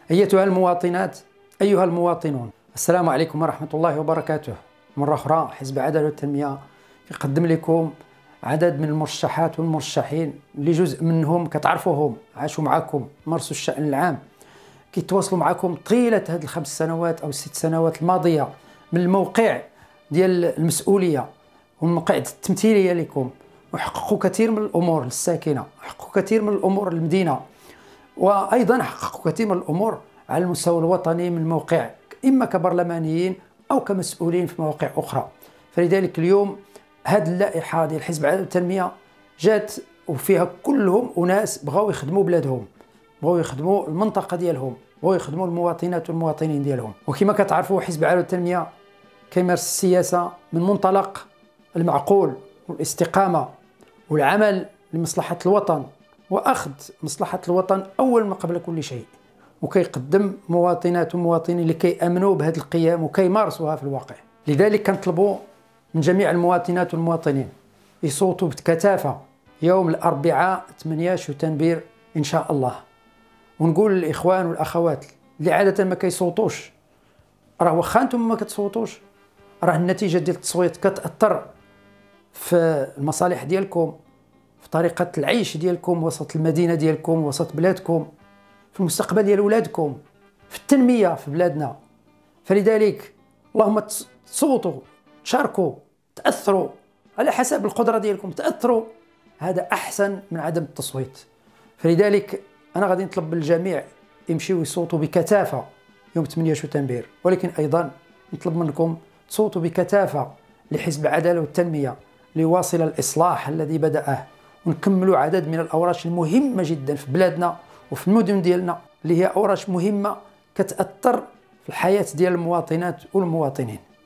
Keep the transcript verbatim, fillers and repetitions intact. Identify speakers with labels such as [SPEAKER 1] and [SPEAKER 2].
[SPEAKER 1] أيتها المواطنات، أيها المواطنون، السلام عليكم ورحمة الله وبركاته. مرة أخرى حزب العدالة والتنمية يقدم لكم عدد من المرشحات والمرشحين اللي جزء منهم كتعرفوهم، عاشوا معكم، مارسوا الشأن العام، كيتواصلوا معكم طيلة هذه الخمس سنوات أو الست سنوات الماضية من الموقع ديال المسؤولية والموقع التمثيلية لكم، وحققوا كثير من الأمور للساكنة، حققوا كثير من الأمور للمدينة، وأيضا حققوا كثير من الأمور على المستوى الوطني من الموقع، إما كبرلمانيين أو كمسؤولين في مواقع أخرى. فلذلك اليوم هذه اللائحة ديال حزب العدالة والتنمية جات وفيها كلهم أناس بغاو يخدموا بلادهم، بغاو يخدموا المنطقة ديالهم، بغاو يخدموا المواطنات والمواطنين ديالهم. وكما كتعرفوا حزب العدالة والتنمية كيمارس السياسة من منطلق المعقول والاستقامة والعمل لمصلحة الوطن وأخذ مصلحة الوطن أول ما قبل كل شيء، وكيقدم مواطنات ومواطنين اللي كيأمنوا بهذه القيم وكيمارسوها في الواقع. لذلك كنطلبوا من جميع المواطنات والمواطنين يصوتوا بكثافة يوم الأربعاء ثمانية شتنبر إن شاء الله. ونقول للإخوان والأخوات اللي عادة ما كيصوتوش، راه واخا انتم ما كتصوتوش، راه النتيجة ديال التصويت كتأثر في المصالح ديالكم، في طريقة العيش ديالكم وسط المدينة ديالكم، وسط بلادكم، في المستقبل ديال ولادكم، في التنمية في بلادنا. فلذلك اللهم تصوتوا، تشاركوا، تأثروا على حسب القدرة ديالكم، تأثروا، هذا أحسن من عدم التصويت. فلذلك أنا غادي نطلب من الجميع يمشيوا يصوتوا بكثافة يوم ثمانية شتنبر، ولكن أيضا نطلب منكم تصوتوا بكثافة لحزب العدالة والتنمية ليواصل الإصلاح الذي بدأه، ونكملوا عدد من الأوراش المهمة جدا في بلادنا وفي المدن ديالنا، اللي هي أوراش مهمة كتأثر في الحياة ديال المواطنات والمواطنين.